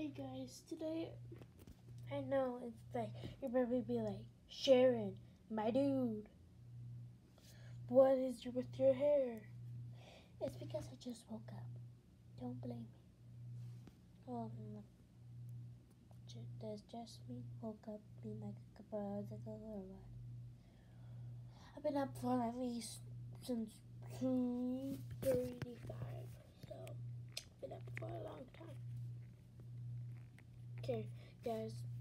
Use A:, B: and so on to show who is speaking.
A: Hey guys, today I know it's like you're probably be like, Sharon, my dude, what is with your hair? It's because I just woke up. Don't blame me. Does just me woke up being like a couple hours ago or what? I've been up for at least since 2:35, so I've been up for a long time. Okay, guys.